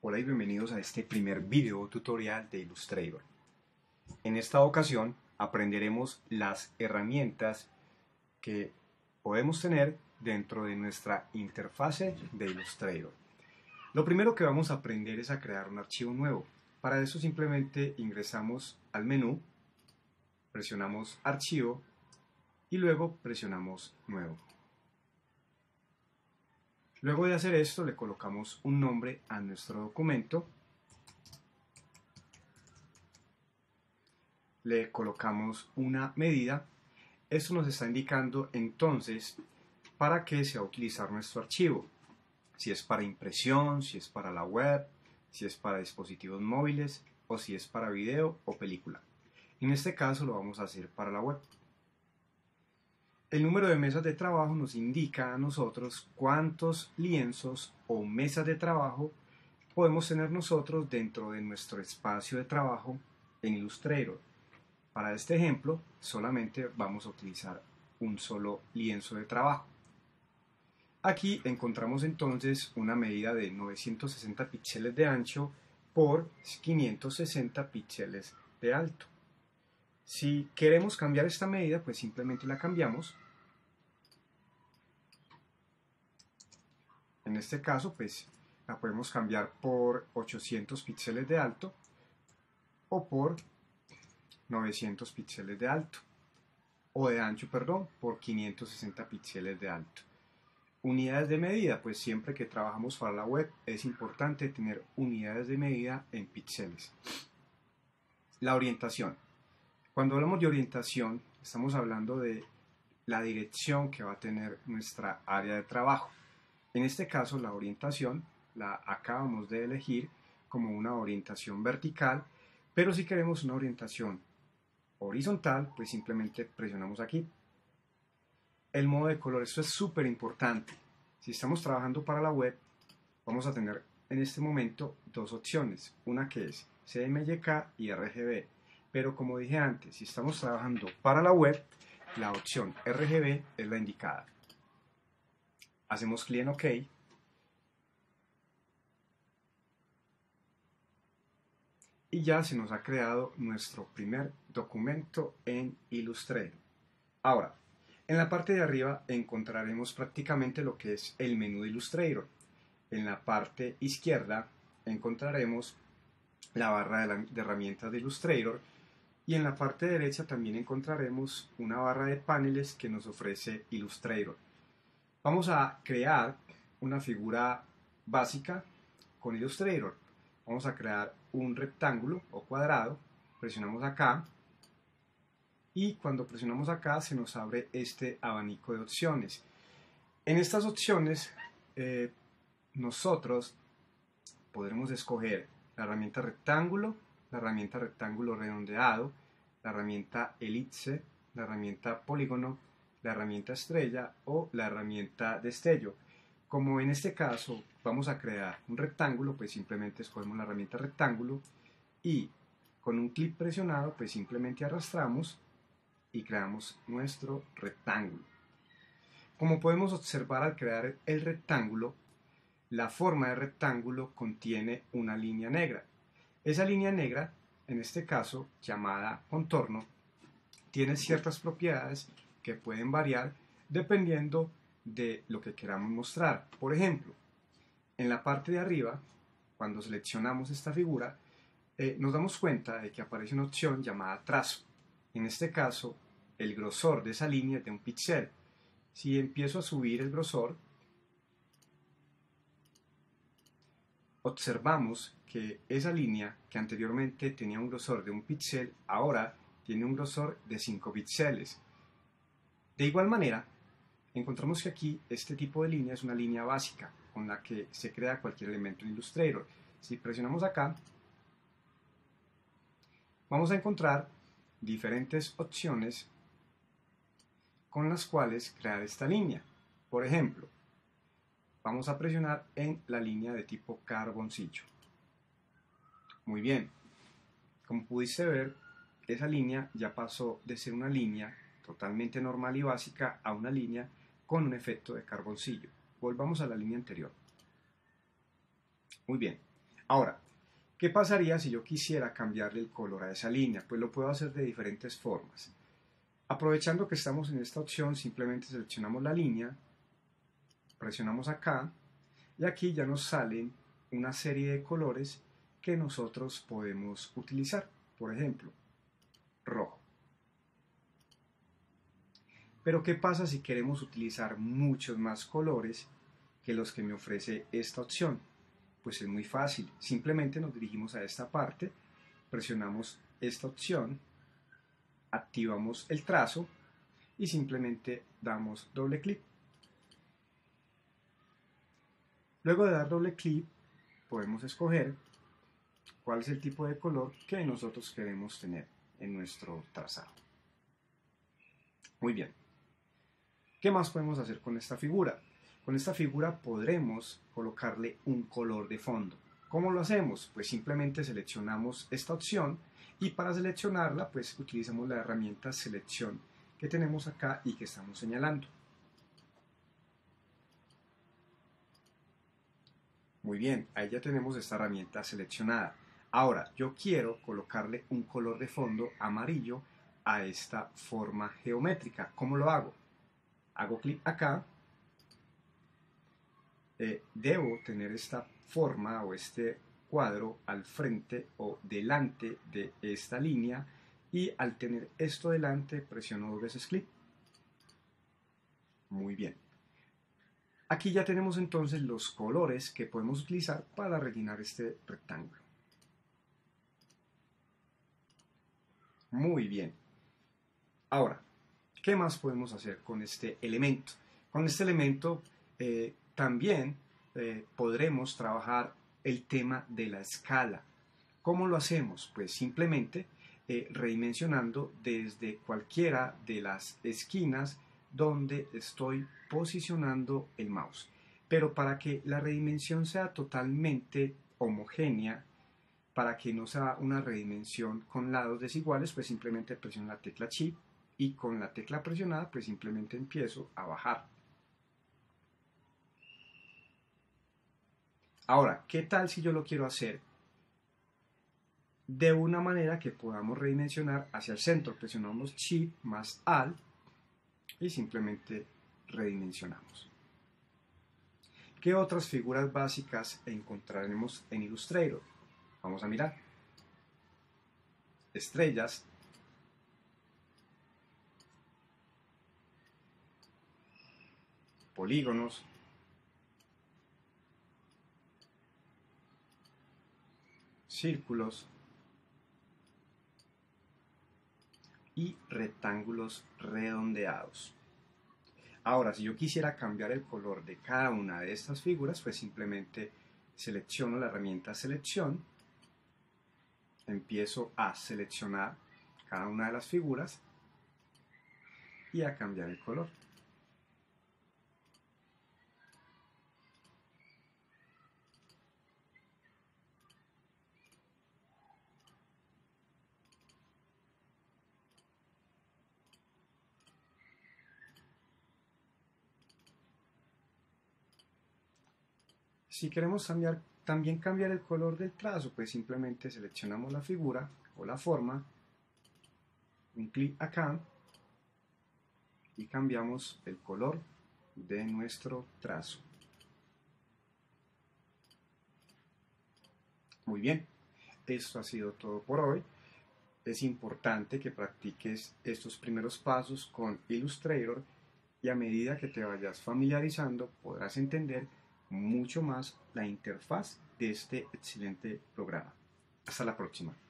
Hola y bienvenidos a este primer video tutorial de Illustrator. En esta ocasión aprenderemos las herramientas que podemos tener dentro de nuestra interfase de Illustrator. Lo primero que vamos a aprender es a crear un archivo nuevo. Para eso simplemente ingresamos al menú, presionamos Archivo y luego presionamos Nuevo. Luego de hacer esto le colocamos un nombre a nuestro documento, le colocamos una medida. Esto nos está indicando entonces para qué se va a utilizar nuestro archivo, si es para impresión, si es para la web, si es para dispositivos móviles o si es para video o película. En este caso lo vamos a hacer para la web. El número de mesas de trabajo nos indica a nosotros cuántos lienzos o mesas de trabajo podemos tener nosotros dentro de nuestro espacio de trabajo en Illustrator. Para este ejemplo, solamente vamos a utilizar un solo lienzo de trabajo. Aquí encontramos entonces una medida de 960 píxeles de ancho por 560 píxeles de alto. Si queremos cambiar esta medida, pues simplemente la cambiamos. En este caso, pues la podemos cambiar por 800 píxeles de alto o por 900 píxeles de alto, o de ancho, perdón, por 560 píxeles de alto. Unidades de medida, pues siempre que trabajamos para la web es importante tener unidades de medida en píxeles. La orientación. Cuando hablamos de orientación, estamos hablando de la dirección que va a tener nuestra área de trabajo. En este caso, la orientación la acabamos de elegir como una orientación vertical, pero si queremos una orientación horizontal, pues simplemente presionamos aquí. El modo de color, esto es súper importante. Si estamos trabajando para la web, vamos a tener en este momento dos opciones, una que es CMYK y RGB. Pero como dije antes, si estamos trabajando para la web, la opción RGB es la indicada. Hacemos clic en OK. Y ya se nos ha creado nuestro primer documento en Illustrator. Ahora, en la parte de arriba encontraremos prácticamente lo que es el menú de Illustrator. En la parte izquierda encontraremos la barra de herramientas de Illustrator. Y en la parte derecha también encontraremos una barra de paneles que nos ofrece Illustrator. Vamos a crear una figura básica con Illustrator. Vamos a crear un rectángulo o cuadrado, presionamos acá y cuando presionamos acá se nos abre este abanico de opciones. En estas opciones nosotros podremos escoger la herramienta rectángulo, la herramienta rectángulo redondeado, la herramienta elipse, la herramienta polígono, la herramienta estrella o la herramienta destello. Como en este caso vamos a crear un rectángulo, pues simplemente escogemos la herramienta rectángulo y con un clic presionado pues simplemente arrastramos y creamos nuestro rectángulo. Como podemos observar al crear el rectángulo, la forma de rectángulo contiene una línea negra. Esa línea negra, en este caso llamada contorno, tiene ciertas propiedades que pueden variar dependiendo de lo que queramos mostrar. Por ejemplo, en la parte de arriba, cuando seleccionamos esta figura, nos damos cuenta de que aparece una opción llamada trazo. En este caso, el grosor de esa línea es de 1 píxel. Si empiezo a subir el grosor, observamos que esa línea que anteriormente tenía un grosor de 1 píxel, ahora tiene un grosor de 5 píxeles. De igual manera, encontramos que aquí este tipo de línea es una línea básica con la que se crea cualquier elemento en Illustrator. Si presionamos acá, vamos a encontrar diferentes opciones con las cuales crear esta línea. Por ejemplo, vamos a presionar en la línea de tipo carboncillo. Muy bien, como pudiste ver, esa línea ya pasó de ser una línea totalmente normal y básica a una línea con un efecto de carboncillo. Volvamos a la línea anterior. Muy bien, Ahora, ¿qué pasaría si yo quisiera cambiarle el color a esa línea? Pues lo puedo hacer de diferentes formas. Aprovechando que estamos en esta opción, simplemente seleccionamos la línea, presionamos acá y aquí ya nos salen una serie de colores que nosotros podemos utilizar. Por ejemplo, rojo. Pero ¿qué pasa si queremos utilizar muchos más colores que los que me ofrece esta opción? Pues es muy fácil. Simplemente nos dirigimos a esta parte, presionamos esta opción, activamos el trazo y simplemente damos doble clic. Luego de dar doble clic, podemos escoger cuál es el tipo de color que nosotros queremos tener en nuestro trazado. Muy bien. ¿Qué más podemos hacer con esta figura? Con esta figura podremos colocarle un color de fondo. ¿Cómo lo hacemos? Pues simplemente seleccionamos esta opción y para seleccionarla pues utilizamos la herramienta selección que tenemos acá y que estamos señalando. Muy bien, ahí ya tenemos esta herramienta seleccionada. Ahora yo quiero colocarle un color de fondo amarillo a esta forma geométrica. ¿Cómo lo hago? Hago clic acá, debo tener esta forma o este cuadro al frente o delante de esta línea y al tener esto delante presiono dos veces clic. Muy bien. Aquí ya tenemos entonces los colores que podemos utilizar para rellenar este rectángulo. Muy bien. Ahora, ¿qué más podemos hacer con este elemento? Con este elemento también podremos trabajar el tema de la escala. ¿Cómo lo hacemos? Pues simplemente redimensionando desde cualquiera de las esquinas donde estoy posicionando el mouse. Pero para que la redimensión sea totalmente homogénea, para que no sea una redimensión con lados desiguales, pues simplemente presiono la tecla Shift y con la tecla presionada pues simplemente empiezo a bajar. Ahora, ¿qué tal si yo lo quiero hacer de una manera que podamos redimensionar hacia el centro? Presionamos Shift más Alt y simplemente redimensionamos. ¿Qué otras figuras básicas encontraremos en Illustrator? Vamos a mirar. Estrellas, polígonos, círculos y rectángulos redondeados. Ahora, si yo quisiera cambiar el color de cada una de estas figuras, pues simplemente selecciono la herramienta selección, empiezo a seleccionar cada una de las figuras y a cambiar el color. Si queremos también cambiar el color del trazo, pues simplemente seleccionamos la figura o la forma, un clic acá y cambiamos el color de nuestro trazo. Muy bien, esto ha sido todo por hoy. Es importante que practiques estos primeros pasos con Illustrator y a medida que te vayas familiarizando podrás entender mucho más la interfaz de este excelente programa. Hasta la próxima.